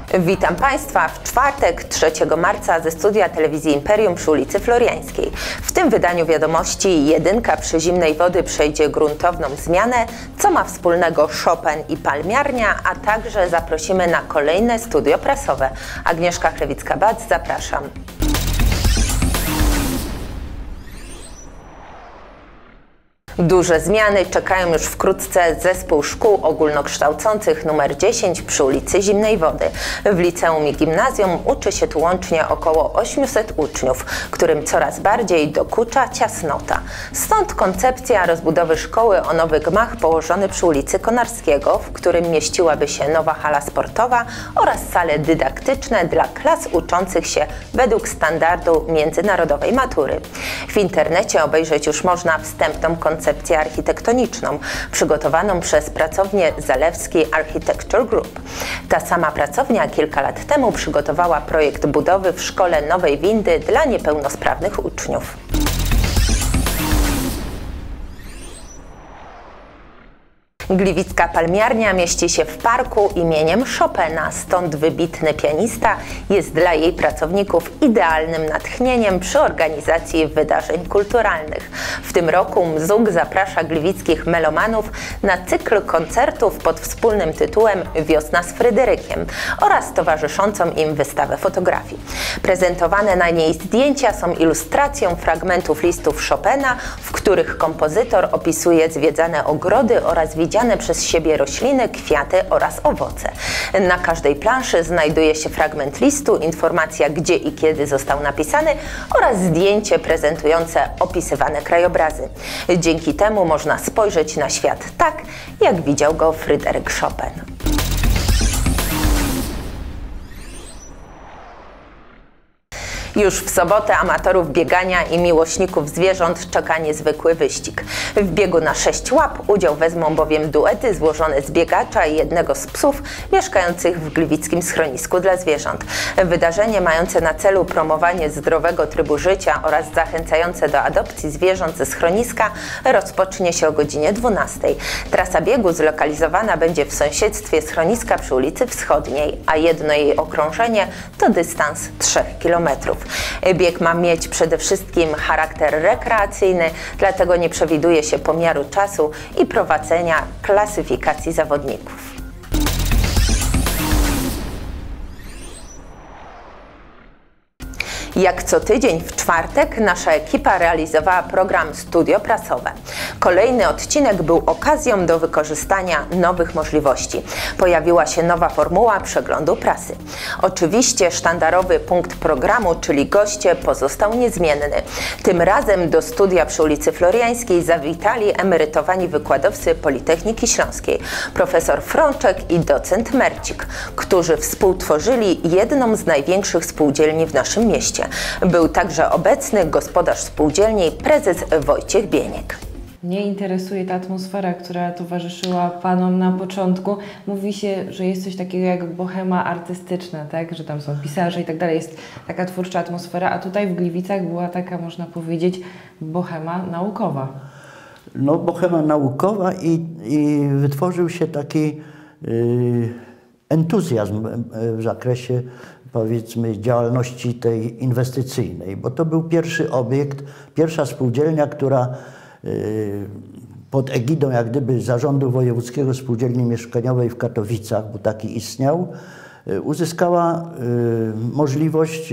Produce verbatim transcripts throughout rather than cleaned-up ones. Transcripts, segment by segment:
Witam Państwa w czwartek, trzeciego marca ze studia telewizji Imperium przy ulicy Floriańskiej. W tym wydaniu wiadomości jedynka przy zimnej wody przejdzie gruntowną zmianę, co ma wspólnego Chopin i palmiarnia, a także zaprosimy na kolejne studio prasowe. Agnieszka Chlewicka-Bac, zapraszam. Duże zmiany czekają już wkrótce zespół szkół ogólnokształcących numer dziesięć przy ulicy Zimnej Wody. W liceum i gimnazjum uczy się tu łącznie około ośmiuset uczniów, którym coraz bardziej dokucza ciasnota. Stąd koncepcja rozbudowy szkoły o nowy gmach położony przy ulicy Konarskiego, w którym mieściłaby się nowa hala sportowa oraz sale dydaktyczne dla klas uczących się według standardu międzynarodowej matury. W internecie obejrzeć już można wstępną koncepcję koncepcję architektoniczną, przygotowaną przez pracownię Zalewski Architecture Group. Ta sama pracownia kilka lat temu przygotowała projekt budowy w szkole nowej windy dla niepełnosprawnych uczniów. Gliwicka palmiarnia mieści się w parku imieniem Chopina, stąd wybitny pianista jest dla jej pracowników idealnym natchnieniem przy organizacji wydarzeń kulturalnych. W tym roku M Z U K zaprasza gliwickich melomanów na cykl koncertów pod wspólnym tytułem Wiosna z Fryderykiem oraz towarzyszącą im wystawę fotografii. Prezentowane na niej zdjęcia są ilustracją fragmentów listów Chopina, w których kompozytor opisuje zwiedzane ogrody oraz widziane przez siebie rośliny, kwiaty oraz owoce. Na każdej planszy znajduje się fragment listu, informacja gdzie i kiedy został napisany oraz zdjęcie prezentujące opisywane krajobrazy. Dzięki temu można spojrzeć na świat tak, jak widział go Fryderyk Chopin. Już w sobotę amatorów biegania i miłośników zwierząt czeka niezwykły wyścig. W biegu na sześć łap udział wezmą bowiem duety złożone z biegacza i jednego z psów mieszkających w gliwickim schronisku dla zwierząt. Wydarzenie mające na celu promowanie zdrowego trybu życia oraz zachęcające do adopcji zwierząt ze schroniska rozpocznie się o godzinie dwunastej. Trasa biegu zlokalizowana będzie w sąsiedztwie schroniska przy ulicy Wschodniej, a jedno jej okrążenie to dystans trzech kilometrów. Bieg ma mieć przede wszystkim charakter rekreacyjny, dlatego nie przewiduje się pomiaru czasu i prowadzenia klasyfikacji zawodników. Jak co tydzień w czwartek nasza ekipa realizowała program Studio Prasowe. Kolejny odcinek był okazją do wykorzystania nowych możliwości. Pojawiła się nowa formuła przeglądu prasy. Oczywiście sztandarowy punkt programu, czyli goście, pozostał niezmienny. Tym razem do studia przy ulicy Floriańskiej zawitali emerytowani wykładowcy Politechniki Śląskiej, profesor Frączek i docent Mercik, którzy współtworzyli jedną z największych spółdzielni w naszym mieście. Był także obecny gospodarz spółdzielni, prezes Wojciech Bieniek. Mnie interesuje ta atmosfera, która towarzyszyła Panom na początku. Mówi się, że jest coś takiego jak bohema artystyczna, tak? Że tam są pisarze i tak dalej. Jest taka twórcza atmosfera, a tutaj w Gliwicach była taka, można powiedzieć, bohema naukowa. No, bohema naukowa i, i wytworzył się taki yy, entuzjazm w zakresie, powiedzmy, działalności tej inwestycyjnej, bo to był pierwszy obiekt, pierwsza spółdzielnia, która pod egidą jak gdyby Zarządu Wojewódzkiego Spółdzielni Mieszkaniowej w Katowicach, bo taki istniał, uzyskała możliwość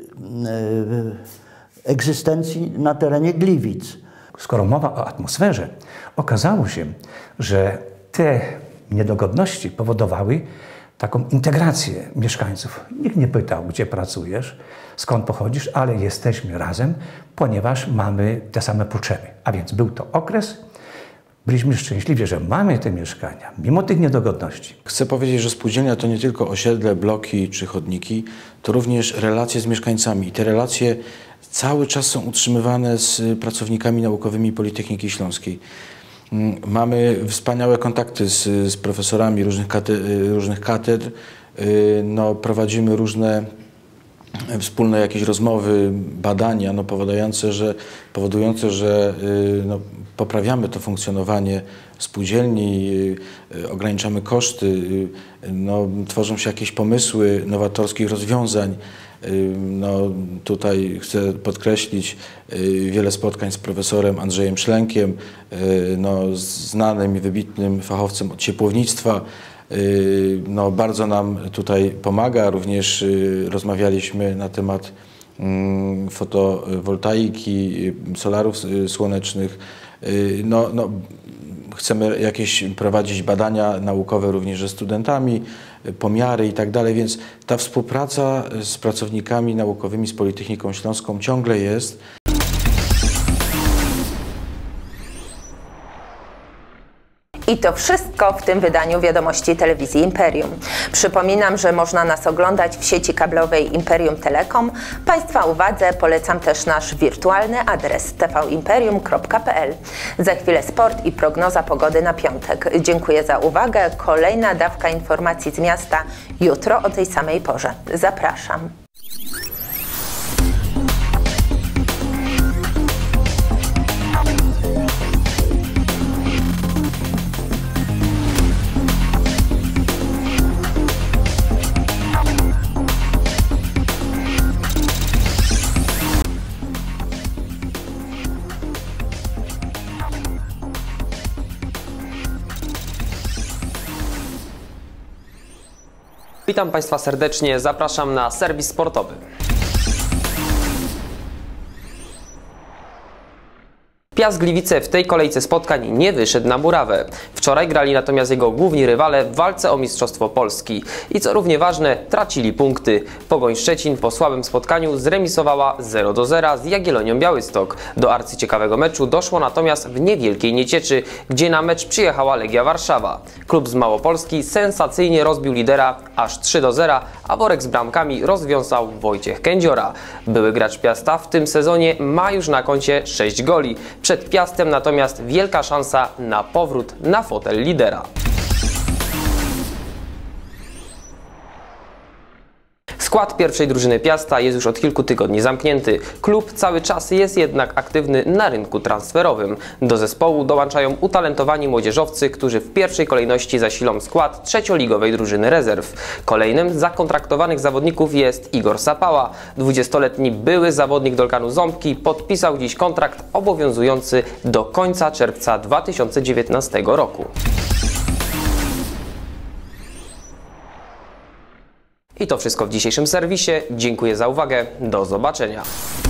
egzystencji na terenie Gliwic. Skoro mowa o atmosferze, okazało się, że te niedogodności powodowały taką integrację mieszkańców. Nikt nie pytał, gdzie pracujesz, skąd pochodzisz, ale jesteśmy razem, ponieważ mamy te same potrzeby. A więc był to okres, byliśmy szczęśliwi, że mamy te mieszkania, mimo tych niedogodności. Chcę powiedzieć, że spółdzielnia to nie tylko osiedle, bloki czy chodniki, to również relacje z mieszkańcami. I te relacje cały czas są utrzymywane z pracownikami naukowymi Politechniki Śląskiej. Mamy wspaniałe kontakty z, z profesorami różnych katedr, różnych katedr. No, prowadzimy różne wspólne jakieś rozmowy, badania no, powodujące, że, powodujące, że no, poprawiamy to funkcjonowanie spółdzielni, ograniczamy koszty, no, tworzą się jakieś pomysły nowatorskich rozwiązań. No, tutaj chcę podkreślić wiele spotkań z profesorem Andrzejem Szlenkiem, no, znanym i wybitnym fachowcem od ciepłownictwa. No, bardzo nam tutaj pomaga. Również rozmawialiśmy na temat fotowoltaiki, solarów słonecznych. No, no, chcemy jakieś prowadzić badania naukowe również ze studentami, pomiary i tak dalej, więc ta współpraca z pracownikami naukowymi, z Politechniką Śląską ciągle jest. I to wszystko w tym wydaniu Wiadomości Telewizji Imperium. Przypominam, że można nas oglądać w sieci kablowej Imperium Telekom. Państwa uwadze polecam też nasz wirtualny adres t v imperium kropka p l. Za chwilę sport i prognoza pogody na piątek. Dziękuję za uwagę. Kolejna dawka informacji z miasta jutro o tej samej porze. Zapraszam. Witam Państwa serdecznie, zapraszam na serwis sportowy. Piast Gliwice w tej kolejce spotkań nie wyszedł na murawę. Wczoraj grali natomiast jego główni rywale w walce o Mistrzostwo Polski. I co równie ważne, tracili punkty. Pogoń Szczecin po słabym spotkaniu zremisowała zero do zera z Jagiellonią Białystok. Do arcyciekawego meczu doszło natomiast w niewielkiej Niecieczy, gdzie na mecz przyjechała Legia Warszawa. Klub z Małopolski sensacyjnie rozbił lidera aż trzy do zera, a worek z bramkami rozwiązał Wojciech Kędziora. Były gracz Piasta w tym sezonie ma już na koncie sześć goli. Przed Piastem natomiast wielka szansa na powrót na fotel lidera. Skład pierwszej drużyny Piasta jest już od kilku tygodni zamknięty. Klub cały czas jest jednak aktywny na rynku transferowym. Do zespołu dołączają utalentowani młodzieżowcy, którzy w pierwszej kolejności zasilą skład trzecioligowej drużyny rezerw. Kolejnym z zakontraktowanych zawodników jest Igor Sapała. dwudziestoletni były zawodnik Dolkanu Ząbki podpisał dziś kontrakt obowiązujący do końca czerwca dwa tysiące dziewiętnastego roku. I to wszystko w dzisiejszym serwisie. Dziękuję za uwagę. Do zobaczenia.